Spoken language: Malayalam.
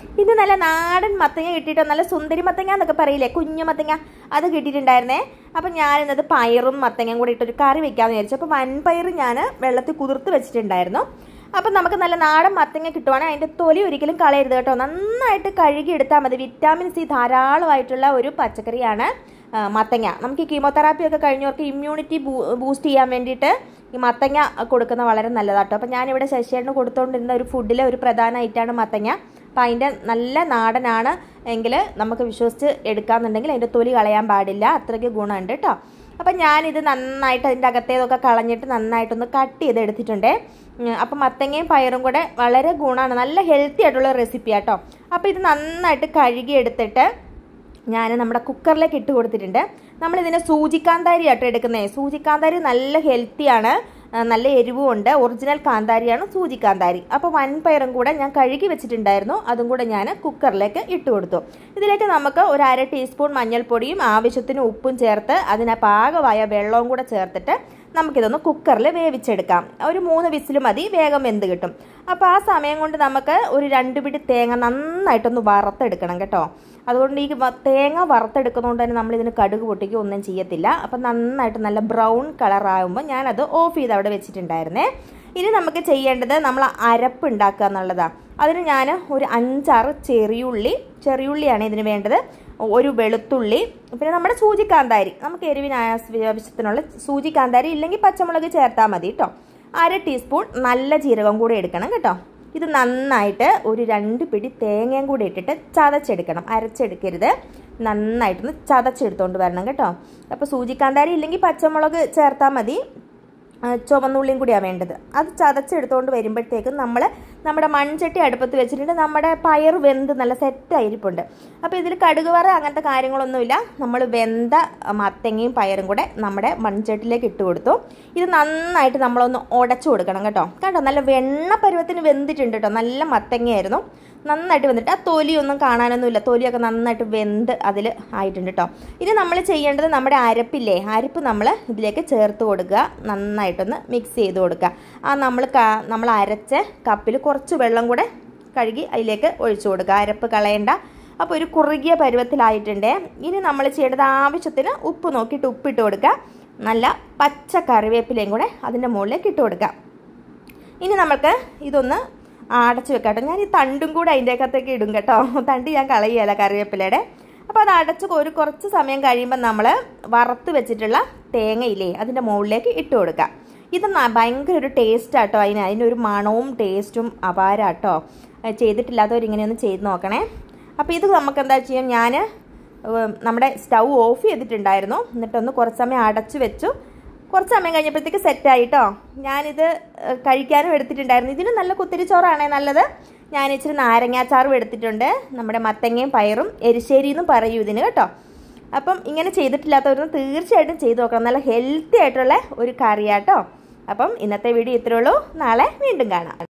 ഇത് നല്ല നാടൻ മത്തങ്ങ കിട്ടിയിട്ടോ, നല്ല സുന്ദരി മത്തങ്ങ എന്നൊക്കെ പറയില്ലേ, കുഞ്ഞു മത്തങ്ങ, അത് കിട്ടിയിട്ടുണ്ടായിരുന്നേ. അപ്പം ഞാനിന്നത് പയറും മത്തങ്ങയും കൂടി ഇട്ടൊരു കറി വെക്കാമെന്ന് വിചാരിച്ചു. അപ്പോൾ വൻപയർ ഞാൻ വെള്ളത്തിൽ കുതിർത്ത് വെച്ചിട്ടുണ്ടായിരുന്നു. അപ്പം നമുക്ക് നല്ല നാടൻ മത്തങ്ങ കിട്ടുവാണെങ്കിൽ അതിൻ്റെ തൊലി ഒരിക്കലും കളയരുത് കേട്ടോ, നന്നായിട്ട് കഴുകി എടുത്താൽ മതി. വിറ്റാമിൻ സി ധാരാളമായിട്ടുള്ള ഒരു പച്ചക്കറിയാണ് മത്തങ്ങ. നമുക്ക് ഈ കീമോതെറാപ്പി ഒക്കെ കഴിഞ്ഞവർക്ക് ഇമ്മ്യൂണിറ്റി ബൂസ്റ്റ് ചെയ്യാൻ വേണ്ടിയിട്ട് ഈ മത്തങ്ങ കൊടുക്കുന്നത് വളരെ നല്ലതാട്ടോ. അപ്പം ഞാനിവിടെ ശശിയേട്ടന് കൊടുത്തുകൊണ്ടിരുന്ന ഒരു ഫുഡിലെ ഒരു പ്രധാന ഐറ്റമാണ് മത്തങ്ങ. അപ്പം അതിൻ്റെ നല്ല നാടനാണ് എങ്കിൽ നമുക്ക് വിശ്വസിച്ച് എടുക്കാമെന്നുണ്ടെങ്കിൽ അതിൻ്റെ തൊലി കളയാൻ പാടില്ല, അത്രയ്ക്ക് ഗുണമുണ്ട് കേട്ടോ. അപ്പം ഞാനിത് നന്നായിട്ട് അതിൻ്റെ അകത്തേതൊക്കെ കളഞ്ഞിട്ട് നന്നായിട്ടൊന്ന് കട്ട് ചെയ്ത് എടുത്തിട്ടുണ്ട്. അപ്പം മത്തങ്ങയും പയറും കൂടെ വളരെ ഗുണമാണ്, നല്ല ഹെൽത്തി ആയിട്ടുള്ള റെസിപ്പി ആട്ടോ. അപ്പോൾ ഇത് നന്നായിട്ട് കഴുകി എടുത്തിട്ട് ഞാൻ നമ്മുടെ കുക്കറിലേക്ക് ഇട്ട് കൊടുത്തിട്ടുണ്ട്. നമ്മളിതിനെ സൂചിക്കാന്താരി ആട്ടോ എടുക്കുന്നത്. സൂചിക്കാന്താരി നല്ല ഹെൽത്തിയാണ്, നല്ല എരിവും ഉണ്ട്. ഒറിജിനൽ കാന്താരിയാണ് സൂചിക്കാന്താരി. അപ്പോൾ വൻപയറും കൂടെ ഞാൻ കഴുകി വെച്ചിട്ടുണ്ടായിരുന്നു, അതും കൂടെ ഞാൻ കുക്കറിലേക്ക് ഇട്ട് കൊടുത്തു. ഇതിലേക്ക് നമുക്ക് ഒരു 1/2 ടീസ്പൂൺ മഞ്ഞൾപ്പൊടിയും ആവശ്യത്തിന് ഉപ്പും ചേർത്ത് അതിന് പാകമായ വെള്ളവും കൂടെ ചേർത്തിട്ട് നമുക്കിതൊന്ന് കുക്കറിൽ വേവിച്ചെടുക്കാം. ഒരു 3 വിസിൽ മതി, വേഗം വെന്ത് കിട്ടും. അപ്പോൾ ആ സമയം കൊണ്ട് നമുക്ക് ഒരു 2 പിടി തേങ്ങ നന്നായിട്ടൊന്ന് വറുത്തെടുക്കണം കേട്ടോ. അതുകൊണ്ട് ഈ തേങ്ങ വറുത്തെടുക്കുന്നതുകൊണ്ട് തന്നെ നമ്മളിതിന് കടുക് പൊട്ടിക്കുക ഒന്നും ചെയ്യത്തില്ല. അപ്പം നന്നായിട്ട് നല്ല ബ്രൗൺ കളറാകുമ്പോൾ ഞാനത് ഓഫ് ചെയ്ത് അവിടെ വെച്ചിട്ടുണ്ടായിരുന്നേ. ഇനി നമുക്ക് ചെയ്യേണ്ടത് നമ്മൾ അരപ്പ് ഉണ്ടാക്കുക എന്നുള്ളതാണ്. അതിന് ഞാൻ ഒരു 5-6 ചെറിയുള്ളിയാണ് ഇതിന് വേണ്ടത്, ഒരു വെളുത്തുള്ളി, പിന്നെ നമ്മുടെ സൂചിക്കാന്താരി, നമുക്ക് എരിവിന് ആവശ്യത്തിനുള്ള സൂചിക്കാന്താരി ഇല്ലെങ്കിൽ പച്ചമുളക് ചേർത്താൽ മതി കേട്ടോ. 1/2 ടീസ്പൂൺ നല്ല ജീരകം കൂടെ എടുക്കണം കേട്ടോ. ഇത് നന്നായിട്ട് ഒരു 2 പിടി തേങ്ങയും കൂടി ഇട്ടിട്ട് ചതച്ചെടുക്കണം, അരച്ചെടുക്കരുത്, നന്നായിട്ടൊന്ന് ചതച്ചെടുത്തോണ്ട് വരണം കേട്ടോ. അപ്പോൾ സൂചിക്കാന്താരി ഇല്ലെങ്കിൽ പച്ചമുളക് ചേർത്താൽ മതി, ചുവന്നുള്ളിയും കൂടിയാണ് വേണ്ടത്. അത് ചതച്ചെടുത്തുകൊണ്ട് വരുമ്പോഴത്തേക്കും നമ്മുടെ മൺചട്ടി അടുപ്പത്ത് വെച്ചിട്ടുണ്ട്. നമ്മുടെ പയർ വെന്ത് നല്ല സെറ്റായിരിപ്പുണ്ട്. അപ്പോൾ ഇതിൽ കടുക് വറ അങ്ങനത്തെ കാര്യങ്ങളൊന്നുമില്ല. നമ്മൾ വെന്ത മത്തങ്ങയും പയറും കൂടെ നമ്മുടെ മൺചട്ടിയിലേക്ക് ഇട്ട് കൊടുത്തു. ഇത് നന്നായിട്ട് നമ്മളൊന്ന് ഉടച്ചു കൊടുക്കണം കേട്ടോ. നല്ല വെണ്ണ പരുവത്തിന് വെന്തിട്ടുണ്ട് കേട്ടോ. നല്ല മത്തങ്ങയായിരുന്നു, നന്നായിട്ട് വെന്തിട്ട് ആ തൊലിയൊന്നും കാണാനൊന്നുമില്ല, തൊലിയൊക്കെ നന്നായിട്ട് വെന്ത് അതിൽ ആയിട്ടുണ്ട് കേട്ടോ. ഇനി നമ്മൾ ചെയ്യേണ്ടത് നമ്മുടെ അരപ്പില്ലേ, അരപ്പ് നമ്മൾ ഇതിലേക്ക് ചേർത്ത് കൊടുക്കുക, നന്നായിട്ടൊന്ന് മിക്സ് ചെയ്ത് കൊടുക്കുക. ആ നമ്മൾ അരച്ച കപ്പിൽ കുറച്ച് വെള്ളം കൂടെ കഴുകി അതിലേക്ക് ഒഴിച്ചു കൊടുക്കുക, അരപ്പ് കളയണ്ട. അപ്പോൾ ഒരു കുറുകിയ പരുവത്തിലായിട്ടുണ്ട്. ഇനി നമ്മൾ ചെയ്യേണ്ടത് ആവശ്യത്തിന് ഉപ്പ് നോക്കിയിട്ട് ഉപ്പിട്ട് കൊടുക്കുക, നല്ല പച്ച കറിവേപ്പിലയും കൂടെ അതിൻ്റെ മുകളിലേക്ക് ഇട്ട് കൊടുക്കുക. ഇനി നമുക്ക് ഇതൊന്ന് അടച്ചു വെക്കാട്ടോ. ഞാൻ ഈ തണ്ടും കൂടെ അതിൻ്റെ അകത്തേക്ക് ഇടും കേട്ടോ, തണ്ട് ഞാൻ കളയുകയല്ല കറിവേപ്പിലയുടെ. അപ്പോൾ അത് അടച്ച് കുറച്ച് സമയം കഴിയുമ്പോൾ നമ്മൾ വറുത്ത് വെച്ചിട്ടുള്ള തേങ്ങയില്ലേ അതിൻ്റെ മുകളിലേക്ക് ഇട്ട് കൊടുക്കുക. ഇത് ഭയങ്കര ഒരു ടേസ്റ്റ് ആട്ടോ, അതിനൊരു മണവും ടേസ്റ്റും അപാരാട്ടോ. ചെയ്തിട്ടില്ലാത്തവരിങ്ങനെയൊന്ന് ചെയ്ത് നോക്കണേ. അപ്പോൾ ഇത് നമുക്ക് എന്താ ചെയ്യാം, ഞാൻ നമ്മുടെ സ്റ്റൗ ഓഫ് ചെയ്തിട്ടുണ്ടായിരുന്നു, എന്നിട്ടൊന്ന് കുറച്ച് സമയം അടച്ചു വെച്ചു. കുറച്ച് സമയം കഴിഞ്ഞപ്പോഴത്തേക്ക് സെറ്റായിട്ടോ. ഞാനിത് കഴിക്കാനും എടുത്തിട്ടുണ്ടായിരുന്നു. ഇതിന് നല്ല കുത്തിരിച്ചോറാണേ നല്ലത്. ഞാൻ ഇച്ചിരി നാരങ്ങാച്ചാറും എടുത്തിട്ടുണ്ട്. നമ്മുടെ മത്തങ്ങയും പയറും എരിശ്ശേരി എന്നും പറയൂ ഇതിന് കേട്ടോ. അപ്പം ഇങ്ങനെ ചെയ്തിട്ടില്ലാത്തവരൊന്നും തീർച്ചയായിട്ടും ചെയ്ത് നോക്കണം, നല്ല ഹെൽത്തി ആയിട്ടുള്ള ഒരു കറിയാട്ടോ. അപ്പം ഇന്നത്തെ വീഡിയോ ഇത്രയേ ഉള്ളൂ, നാളെ വീണ്ടും കാണാം.